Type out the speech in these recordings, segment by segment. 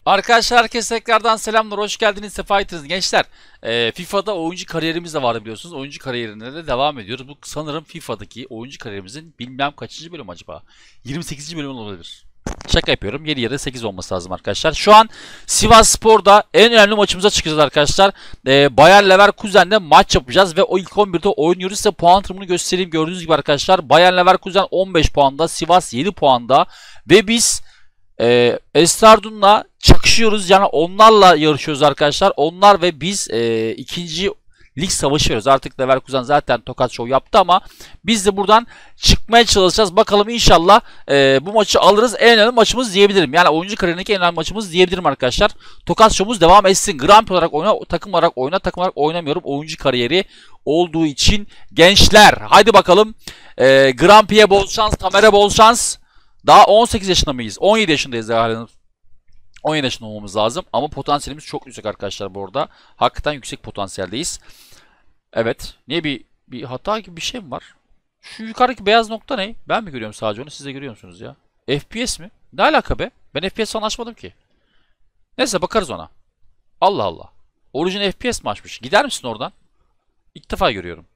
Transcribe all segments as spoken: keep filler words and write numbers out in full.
Arkadaşlar herkese tekrardan selamlar, hoş geldiniz, sefa ettiniz gençler. Ee, FIFA'da oyuncu kariyerimiz de vardı biliyorsunuz. Oyuncu kariyerine de devam ediyoruz. Bu sanırım FIFA'daki oyuncu kariyerimizin bilmem kaçıncı bölüm acaba? yirmi sekizinci bölüm olabilir. Şaka yapıyorum. yedi ya da sekiz olması lazım arkadaşlar. Şu an Sivasspor'da en önemli maçımıza çıkacağız arkadaşlar. Ee, Bayer Leverkusen'de maç yapacağız ve o ilk on birde oynuyoruz. Size puan durumunu göstereyim. Gördüğünüz gibi arkadaşlar Bayer Leverkusen on beş puanda, Sivas yedi puanda ve biz e, Estardun'la çakışıyoruz. Yani onlarla yarışıyoruz arkadaşlar. Onlar ve biz e, ikinci lig savaşı veriyoruz. Artık Leverkusen zaten tokat şov yaptı ama biz de buradan çıkmaya çalışacağız. Bakalım inşallah e, bu maçı alırız. En önemli maçımız diyebilirim. Yani oyuncu kariyerindeki en önemli maçımız diyebilirim arkadaşlar. Tokat şovumuz devam etsin. Grand Prix olarak oyna, takım olarak oyna, takım olarak oynamıyorum. Oyuncu kariyeri olduğu için gençler. Haydi bakalım. E, Grand Prix'e bol şans, Tamer'e bol şans. Daha on sekiz yaşında mıyız? on yedi yaşındayız herhalde. on yedi yaşında olmamız lazım. Ama potansiyelimiz çok yüksek arkadaşlar bu arada. Hakikaten yüksek potansiyeldeyiz. Evet. Niye bir bir hata gibi bir şey mi var? Şu yukarıdaki beyaz nokta ne? Ben mi görüyorum sadece onu? Siz de görüyor musunuz ya? F P S mi? Ne alaka be? Ben F P S falan açmadım ki. Neyse bakarız ona. Allah Allah. Orijin F P S mi açmış? Gider misin oradan? İlk defa görüyorum.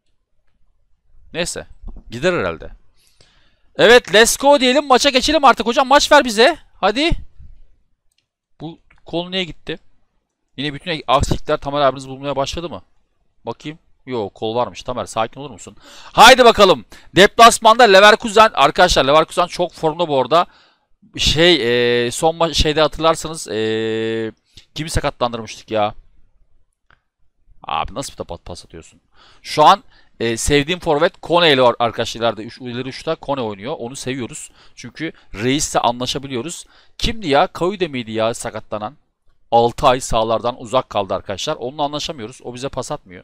Neyse. Gider herhalde. Evet, let's go diyelim. Maça geçelim artık hocam. Maç ver bize. Hadi. Bu kol niye gitti? Yine bütün aksilikler Tamer abiniz bulmaya başladı mı? Bakayım. Yok, kol varmış. Tamer sakin olur musun? Haydi bakalım. Deplasmanda Leverkusen. Arkadaşlar Leverkusen çok formda bu arada. Şey ee, son şeyde hatırlarsanız ee, kimi sakatlandırmıştık ya? Abi nasıl bir de pas atıyorsun? Şu an Ee, sevdiğim forvet Kone ile var arkadaşlar. İleri uçta Kone oynuyor. Onu seviyoruz. Çünkü reisle anlaşabiliyoruz. Kimdi ya? Kaude miydi ya sakatlanan? altı ay sahalardan uzak kaldı arkadaşlar. Onunla anlaşamıyoruz. O bize pas atmıyor.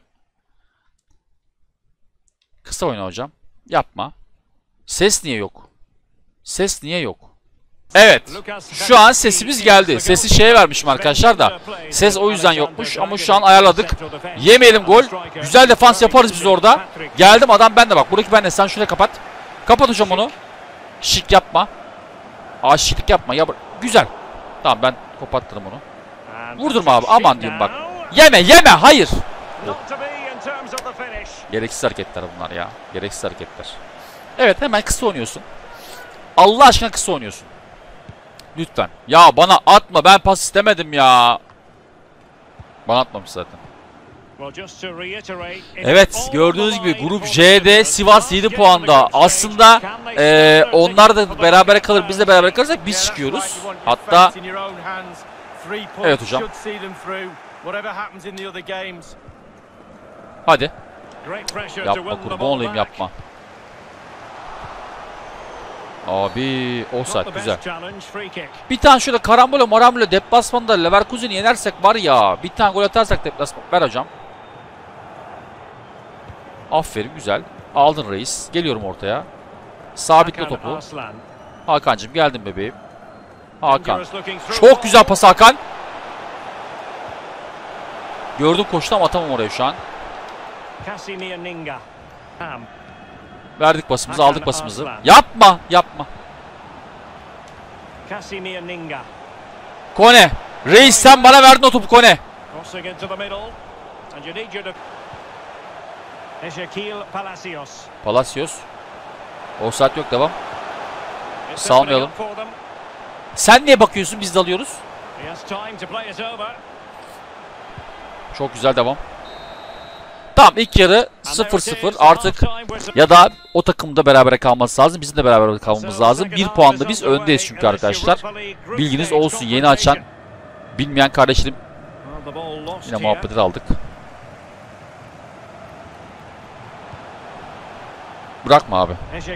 Kısa oyna hocam. Yapma. Ses niye yok? Ses niye yok? Evet. Şu an sesimiz geldi. Sesi şeye vermişim arkadaşlar da. Ses o yüzden yokmuş ama şu an ayarladık. Yemeyelim gol. Güzel defans yaparız biz orada. Geldim adam bende bak. Buradaki bende. Sen şuraya kapat. Kapat hocam onu. Şık yapma. Aa şıklık yapma. Ya, güzel. Tamam ben kopattırım onu. Vurdurma abi. Aman diyeyim bak. Yeme yeme. Hayır. Oh. Gereksiz hareketler bunlar ya. Gereksiz hareketler. Evet hemen kısa oynuyorsun. Allah aşkına kısa oynuyorsun. Lütfen. Ya bana atma. Ben pas istemedim ya. Bana atmamış zaten. Evet. Gördüğünüz gibi Grup J'de Sivas yedi puanda. Aslında e, onlar da berabere kalır. Biz de beraber kalırsak biz çıkıyoruz. Hatta evet hocam. Hadi. Yapma kurban olayım yapma. Abi offside güzel. Bir tane şöyle karambole marambole deplasmanda Leverkusen'i yenersek var ya. Bir tane gol atarsak deplasman. Ver hocam. Aferin güzel. Aldın reis. Geliyorum ortaya. Sabitle topu. Hakan'cığım geldim bebeğim. Hakan. Çok güzel pas Hakan. Gördüm koştu ama atamam oraya şu an. Verdik basımızı, aldık basımızı. Yapma, yapma. Kone. Reis sen bana verdin o topu Kone. Palacios. Offside yok devam. Salmayalım. Sen niye bakıyorsun? Biz de alıyoruz. Çok güzel devam. Tamam ilk yarı sıfır sıfır artık ya da o takımda beraber kalması lazım. Bizim de beraber kalmamız lazım. bir puanda biz öndeyiz çünkü arkadaşlar. Bilginiz olsun yeni açan bilmeyen kardeşlerim yine muhabbeti aldık. Bırakma abi.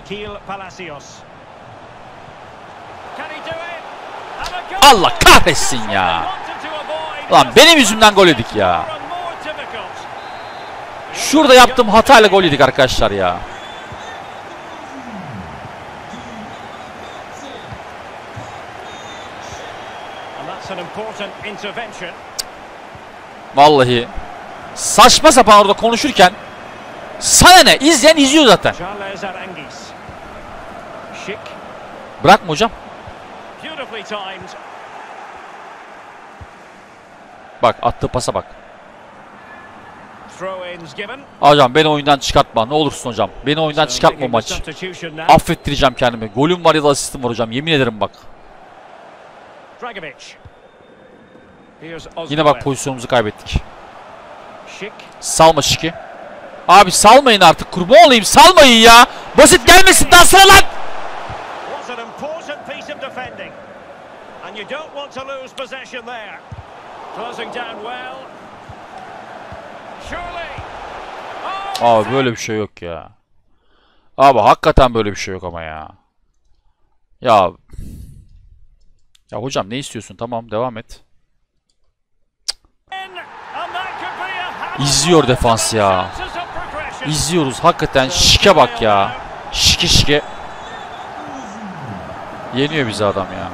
Allah kahretsin ya. Lan benim yüzümden gol yedik ya. Şurada yaptığım hatayla gol yedik arkadaşlar ya. Vallahi saçma sapan orada konuşurken sana ne? İzleyen izliyor zaten. Bırakma hocam. Bak attığı pasa bak. Hocam beni oyundan çıkartma. Ne olursun hocam. Beni oyundan çıkartma maç. Affettireceğim kendimi. Golüm var ya da asistim var hocam. Yemin ederim bak. Yine bak pozisyonumuzu kaybettik. Salma Şiki. Abi salmayın artık. Kurban olayım. Salmayın ya. Basit gelmesin. Daha sıra lan. Abi böyle bir şey yok ya. Abi hakikaten böyle bir şey yok ama ya. Ya. Ya hocam ne istiyorsun? Tamam devam et. İzliyor defans ya. İzliyoruz hakikaten. Şike bak ya. Şike şike. Yeniyor bizi adam ya.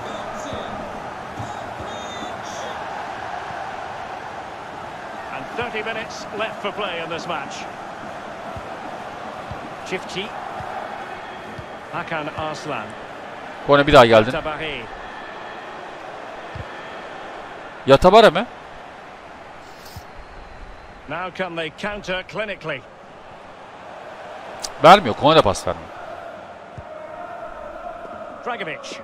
thirty minutes left for play in this match. Çiftçi. Hakan Arslan. Kone bir daha geldin. Yatabare mi? Now can they counter clinically? Vermiyor. Kone de pas vermiyor. Dragovic.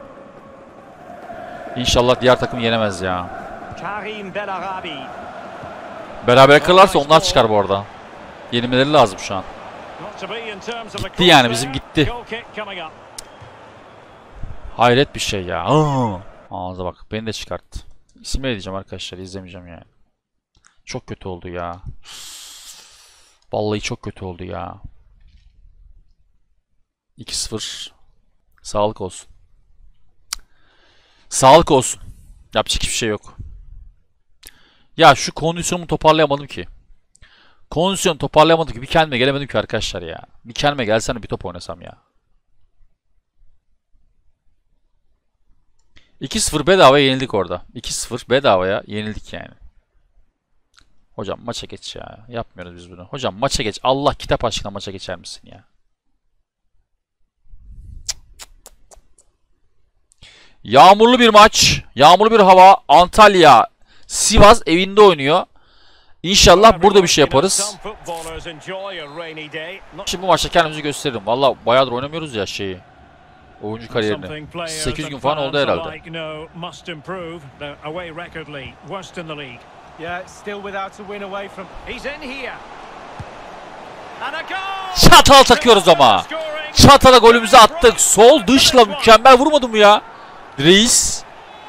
İnşallah diğer takım yenemez ya. Karim Belarabi. Beraber kırarsa onlar çıkar bu arada. Yenilmeleri lazım şu an. Gitti yani bizim gitti. Hayret bir şey ya. Aa, ağza bak beni de çıkarttı. İsim edeceğim arkadaşlar izlemeyeceğim yani. Çok kötü oldu ya. Vallahi çok kötü oldu ya. iki sıfır. Sağlık olsun. Sağlık olsun. Yapacak hiçbir şey yok. Ya şu kondisyonumu toparlayamadım ki. Kondisyonumu toparlayamadım ki. Bir kendime gelemedim ki arkadaşlar ya. Bir kendime gelsene bir top oynasam ya. iki sıfır bedavaya yenildik orada. iki sıfır bedavaya yenildik yani. Hocam maça geç ya. Yapmıyoruz biz bunu. Hocam maça geç. Allah kitap aşkına maça geçer misin ya? Yağmurlu bir maç. Yağmurlu bir hava. Antalya. Sivas evinde oynuyor. İnşallah burada bir şey yaparız. Şimdi bu maçta kendimizi gösterelim. Valla bayağıdır oynamıyoruz ya şeyi. Oyuncu kariyerini. sekiz gün falan oldu herhalde. Çatal takıyoruz ama. Çatala golümüzü attık. Sol dışla mükemmel vurmadı mı ya? Reis.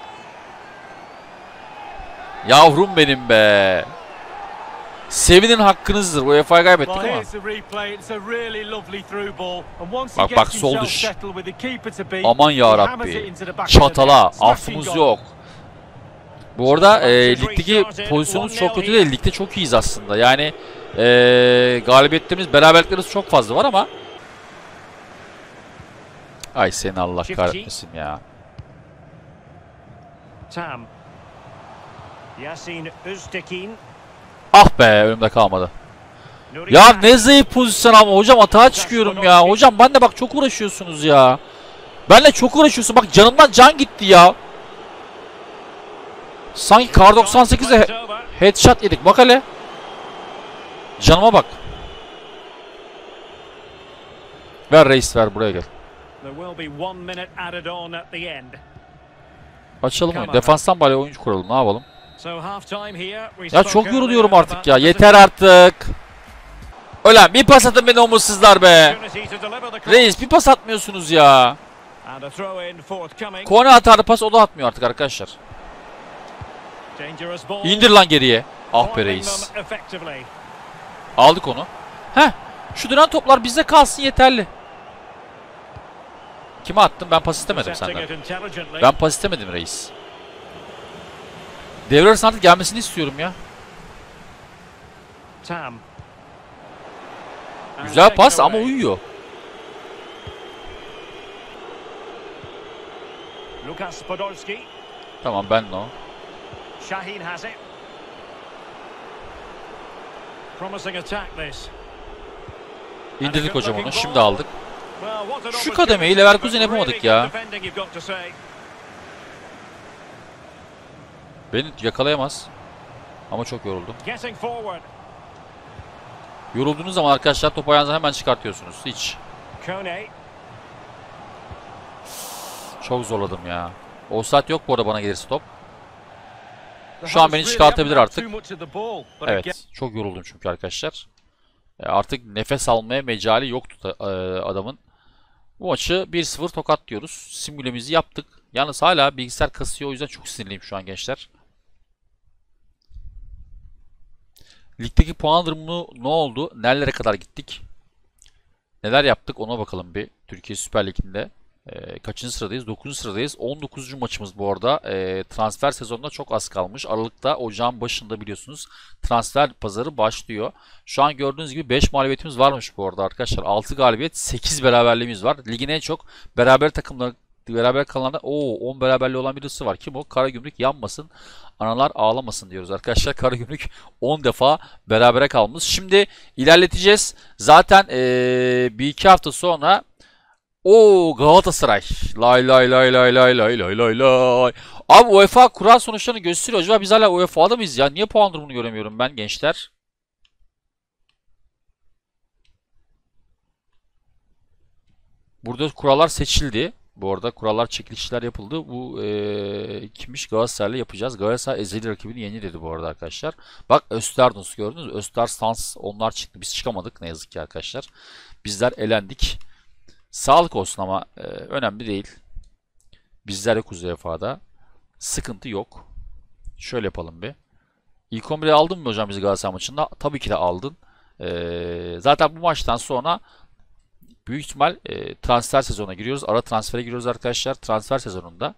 Yavrum benim be. Sevinin hakkınızdır. U E F A'yı kaybettik ama. Bak bak sol dış. Aman yarabbi. Çatala. Affımız yok. Bu arada e, ligdeki pozisyonumuz çok kötü değil. Ligde çok iyiyiz aslında. Yani e, galibiyetlerimiz, beraberliklerimiz çok fazla var ama. Ay seni Allah kahretmesin ya. Tam. Yasin Öztekin. Ah be önümde kalmadı. Ya ne zayıf pozisyon ama hocam atağa çıkıyorum ya. Hocam ben de bak çok uğraşıyorsunuz ya. Benle çok uğraşıyorsun. Bak canımdan can gitti ya. Sanki Kar doksan sekiz'e he headshot yedik. Bak hele. Canıma bak. Ver reis ver buraya gel. Açalım oyunu. Defanstan bari oyuncu kuralım. Ne yapalım? Ya çok yoruluyorum artık ya. Yeter artık. Ölen bir pas atın beni umutsuzlar be. Reis bir pas atmıyorsunuz ya. Kone atardı pas o da atmıyor artık arkadaşlar. İndir lan geriye. Ah be reis. Aldık onu. Heh. Şu dönen toplar bizde kalsın yeterli. Kime attım? Ben pas istemedim senden. Ben pas istemedim reis. Devre arasında artık gelmesini istiyorum ya. Güzel pas ama uyuyor. Tamam ben de o. İndirdik hocam onu. Şimdi aldık. Şu kademeyi Leverkusen yapamadık ya. Beni yakalayamaz. Ama çok yoruldum. Getting forward. Yorulduğunuz zaman arkadaşlar topu ayağınıza hemen çıkartıyorsunuz. Hiç. Kone. Çok zorladım ya. Offside yok bu arada bana gelirse top. Şu an beni çıkartabilir artık. Evet. Çok yoruldum çünkü arkadaşlar. E, artık nefes almaya mecali yoktu da, e, adamın. Bu maçı bir sıfır tokat diyoruz. Simülemizi yaptık. Yalnız hala bilgisayar kasıyor. O yüzden çok sinirliyim şu an gençler. Ligdeki puan durumu ne oldu? Nerelere kadar gittik? Neler yaptık ona bakalım bir. Türkiye Süper Ligi'nde. E, kaçıncı sıradayız? dokuzuncu sıradayız. on dokuzuncu maçımız bu arada. E, transfer sezonuna çok az kalmış. Aralıkta ocağın başında biliyorsunuz transfer pazarı başlıyor. Şu an gördüğünüz gibi beş mağlubiyetimiz varmış bu arada arkadaşlar. altı galibiyet, sekiz beraberliğimiz var. Ligin en çok beraber takımları beraber kalanlarda o on beraberliği olan birisi var. Kim o? Karagümrük yanmasın. Analar ağlamasın diyoruz arkadaşlar. Karagümrük on defa berabere kalmış. Şimdi ilerleteceğiz. Zaten ee, bir iki hafta sonra o Galatasaray. Lay lay lay lay lay lay lay lay lay. Abi UEFA kura sonuçlarını gösteriyor. Acaba biz hala U E F A'da mıyız ya? Niye puan durumunu göremiyorum ben gençler? Burada kurallar seçildi. Bu arada kurallar çekilişler yapıldı. Bu ee, kimmiş? Galatasaray'la yapacağız. Galatasaray ezeli rakibini yeni dedi bu arada arkadaşlar. Bak Österdus gördünüz mü? Österstans onlar çıktı. Biz çıkamadık ne yazık ki arkadaşlar. Bizler elendik. Sağlık olsun ama e, önemli değil. Bizler yokuz U E F A'da. Sıkıntı yok. Şöyle yapalım bir. İlk on biri aldın mı hocam bizi Galatasaray maçında? Tabii ki de aldın. E, zaten bu maçtan sonra büyük ihtimal e, transfer sezonuna giriyoruz. Ara transfere giriyoruz arkadaşlar. Transfer sezonunda.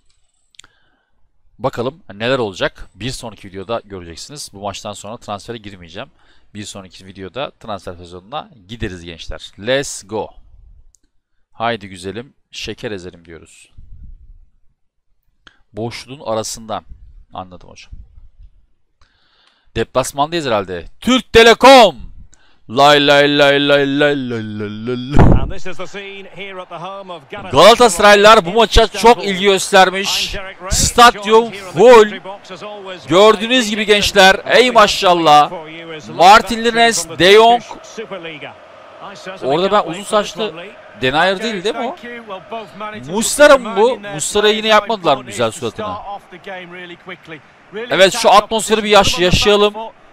Bakalım neler olacak. Bir sonraki videoda göreceksiniz. Bu maçtan sonra transfere girmeyeceğim. Bir sonraki videoda transfer sezonuna gideriz gençler. Let's go. Haydi güzelim, şeker ezelim diyoruz. Boşluğun arasından. Anladım hocam. Deplasmandayız herhalde. Türk Telekom. Lay lay lay lay lay lay lay lay. Galatasaraylılar bu maça çok ilgi göstermiş. Stadyum full. Gördüğünüz gibi gençler. Ey maşallah. Martin Lines, De Jong. Orada ben uzun saçlı Denayer değil değil mi o? Muslera mı bu? Muslera yine yapmadılar mı güzel suratını? Evet şu atmosferi bir yaş yaşayalım.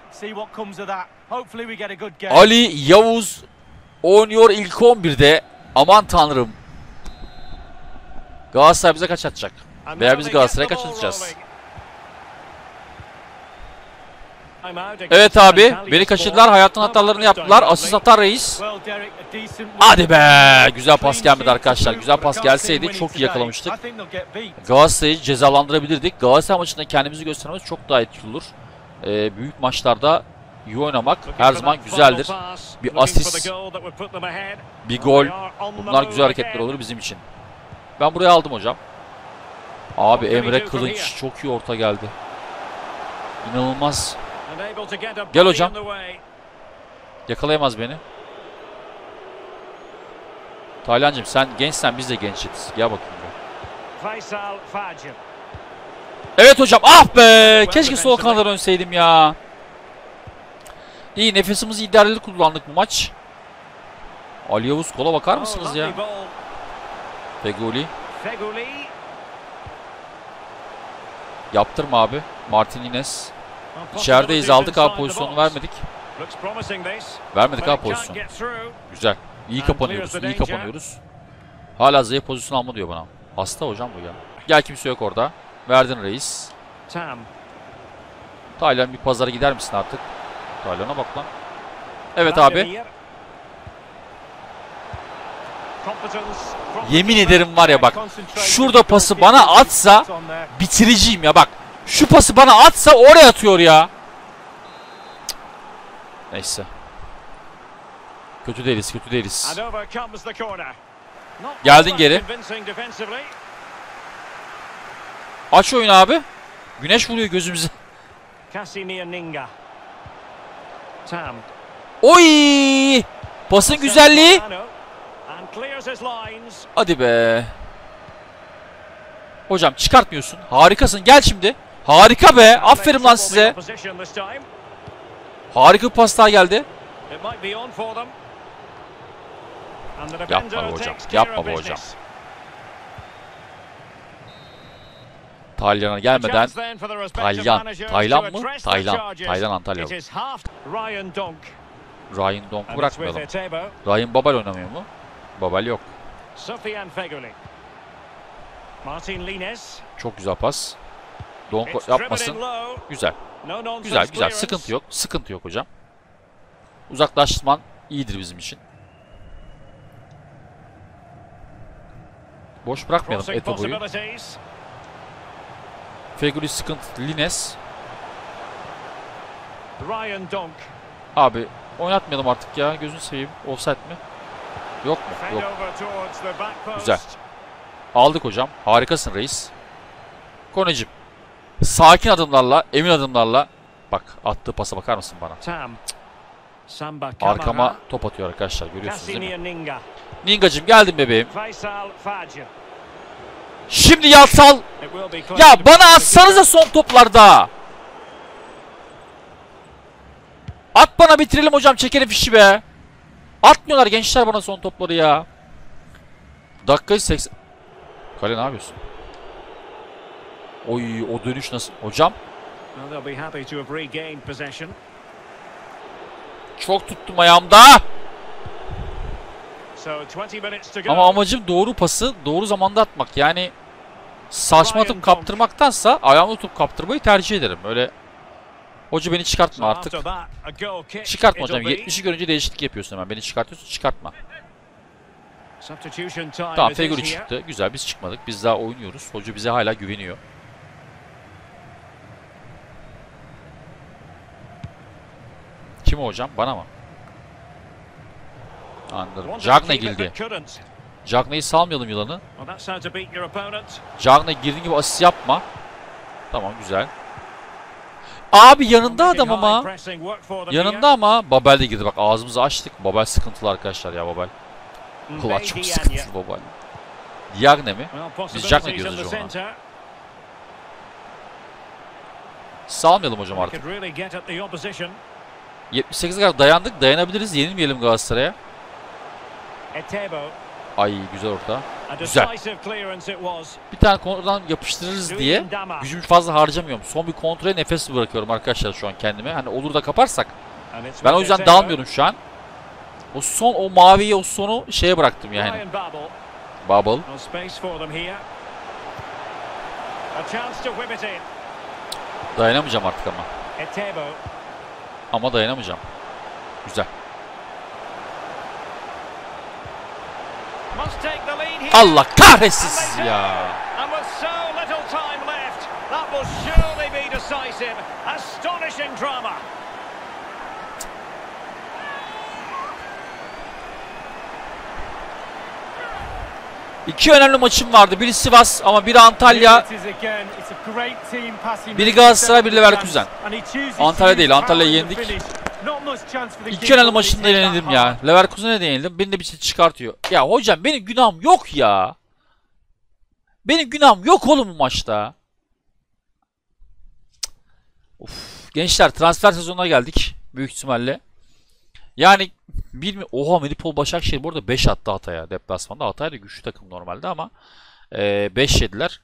Ali Yavuz oynuyor ilk on birde. Aman tanrım. Galatasaray bize kaç atacak? Veya biz Galatasaray'a kaç atacağız? Evet abi. Beni kaçırdılar. Hayatın hatalarını yaptılar. Asist atar reis. Hadi be. Güzel pas gelmedi arkadaşlar. Güzel pas gelseydi çok iyi yakalamıştık. Galatasaray'ı cezalandırabilirdik. Galatasaray maçında kendimizi göstermemiz çok daha etkili olur. Ee, büyük maçlarda iyi oynamak her zaman güzeldir. Bir asist, bir gol. Bunlar güzel hareketler olur bizim için. Ben buraya aldım hocam. Abi Emre Kılınç çok iyi orta geldi. İnanılmaz. Gel hocam. Yakalayamaz beni. Taylancığım sen gençsen biz de gençiz. Gel bakayım. Evet hocam. Ah be. Keşke sol kanada dönseydim ya. İyi nefesimizi idareli kullandık bu maç. Ali Yavuz kola bakar mısınız ya? Feguli. Yaptırma abi. Martin Lines. İçerideyiz, aldık abi pozisyonu vermedik. Vermedik abi pozisyonu. Güzel. İyi kapanıyoruz, iyi kapanıyoruz. Hala Z pozisyon alma diyor bana. Hasta hocam bu ya. Gel kimse yok orada. Verdin reis. Taylan bir pazara gider misin artık? Taylan'a bak lan. Evet abi. Yemin ederim var ya bak. Şurada pası bana atsa bitiriciyim ya bak. Şu pası bana atsa oraya atıyor ya. Cık. Neyse. Kötü değiliz, kötü değiliz. Geldin geri. Aç oyunu abi. Güneş vuruyor gözümüze. Oy! Pasın güzelliği. Hadi be. Hocam çıkartmıyorsun. Harikasın. Gel şimdi. Harika be. Aferin lan size. Harika bir pas daha geldi. Yapma be hocam. Yapma be hocam. Talyan'a gelmeden Talyan. Taylan mı? Taylan. Taylan Antalya. Ryan Donk'u bırakmayalım. Ryan Babel oynamıyor mu? Babel yok. Çok güzel pas. Donk yapmasın. Güzel. Güzel güzel. Sıkıntı yok. Sıkıntı yok hocam. Uzaklaşman iyidir bizim için. Boş bırakmayalım Etobo'yu. Feguli sıkıntı. Lines. Abi oynatmayalım artık ya. Gözünü seveyim. Offside mi? Yok mu? Yok. Güzel. Aldık hocam. Harikasın reis. Konecim. Sakin adımlarla, emin adımlarla. Bak attığı pasa bakar mısın bana? Cık. Arkama top atıyor arkadaşlar. Görüyorsunuz değil mi? Ningacım geldim bebeğim. Şimdi Yatsal. Ya bana atsanıza son toplarda. At bana bitirelim hocam. Çekelim fişi be. Atmıyorlar gençler bana son topları ya. Dakika seksen. Kale ne yapıyorsun? Oy o dönüş nasıl? Hocam. Çok tuttum ayağımda. Ama amacım doğru pası doğru zamanda atmak. Yani saçma atıp kaptırmaktansa ayağımda tutup kaptırmayı tercih ederim. Öyle hoca beni çıkartma artık. Çıkartma hocam. yetmişi görünce değişiklik yapıyorsun hemen. Beni çıkartıyorsun, çıkartma. Tamam Feguli çıktı. Güzel biz çıkmadık. Biz daha oynuyoruz. Hoca bize hala güveniyor. Kim o hocam? Bana mı? Anladım. Cagney girdi. Cagney'i salmayalım yılanı. Cagney girdiğin gibi asist yapma. Tamam güzel. Abi yanında adam ama. Yanında ama. Babel de girdi. Bak ağzımızı açtık. Babel sıkıntılı arkadaşlar ya Babel. Ulan çok sıkıntılı Babel. Diagne mi? Biz Cagney diyoruz hocam ona. Salmayalım hocam artık. yetmiş sekize kadar dayandık. Dayanabiliriz. Yenilmeyelim Galatasaray'a. Ay güzel orta. Güzel. Bir tane kontrolden yapıştırırız diye gücümü fazla harcamıyorum. Son bir kontrole nefes bırakıyorum arkadaşlar şu an kendime. Hani olur da kaparsak. Ben o yüzden dalmıyorum şu an. O son o maviyi o sonu şeye bıraktım yani. Bubble. Dayanamayacağım artık ama. Ama dayanamayacağım. Güzel. Allah kahretsin sizi ya. İki önemli maçım vardı. Biri Sivas ama biri Antalya. Biri Galatasaray, biri Leverkusen. Antalya değil, Antalya'yı yendik. İki önemli maçında yenildim ya. Leverkusen'e de yenildim. Beni de bir şey çıkartıyor. Ya hocam benim günahım yok ya. Benim günahım yok oğlum bu maçta. Of. Gençler transfer sezonuna geldik. Büyük ihtimalle. Yani bilmiyorum. Oha Medipol Başakşehir bu arada beş attı Hatay'a deplasmanda. Hatay da güçlü takım normalde ama beş yediler.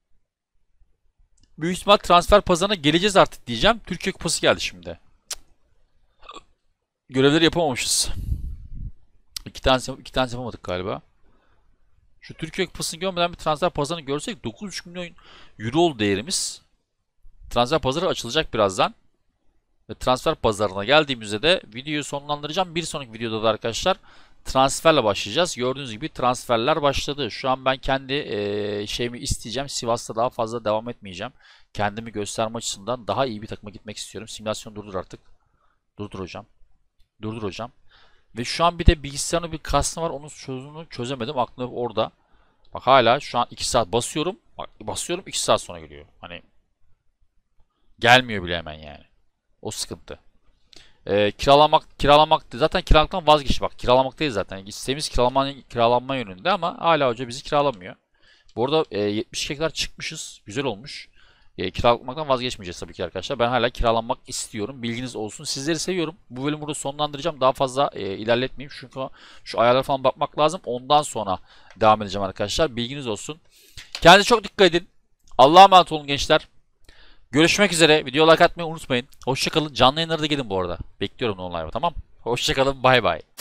Büyük ihtimal transfer pazarına geleceğiz artık diyeceğim. Türkiye Kupası geldi şimdi. Görevleri yapamamışız. İki tane, iki tane yapamadık galiba. Şu Türkiye Kupası'nı görmeden bir transfer pazarını görsek dokuz buçuk milyon euro oldu değerimiz. Transfer pazarı açılacak birazdan. Ve transfer pazarına geldiğimizde de videoyu sonlandıracağım. Bir sonraki videoda da arkadaşlar transferle başlayacağız. Gördüğünüz gibi transferler başladı. Şu an ben kendi e, şeyimi isteyeceğim. Sivas'ta daha fazla devam etmeyeceğim. Kendimi gösterme açısından daha iyi bir takıma gitmek istiyorum. Simülasyon durdur artık. Durdur hocam. Durdur hocam. Ve şu an bir de bilgisayarın bir kastı var. Onun çözümünü çözemedim. Aklım orada. Bak hala şu an iki saat basıyorum. Bak basıyorum iki saat sonra geliyor. Hani gelmiyor bile hemen yani. O sıkıntı. Ee, kiralamak, kiralamak zaten kiralıktan vazgeçti. Bak kiralamaktayız zaten. İsteğimiz kiralanma, kiralanma yönünde ama hala hoca bizi kiralamıyor. Bu arada e, yetmiş iki kadar çıkmışız. Güzel olmuş. E, kiralanmaktan vazgeçmeyeceğiz tabii ki arkadaşlar. Ben hala kiralanmak istiyorum. Bilginiz olsun. Sizleri seviyorum. Bu bölümü burada sonlandıracağım. Daha fazla e, ilerletmeyeyim. Çünkü şu ayarlara falan bakmak lazım. Ondan sonra devam edeceğim arkadaşlar. Bilginiz olsun. Kendinize çok dikkat edin. Allah'a emanet olun gençler. Görüşmek üzere. Video like atmayı unutmayın. Hoşçakalın. Canlı yayınlara da gelin bu arada. Bekliyorum online, tamam. Hoşçakalın. Bay bay.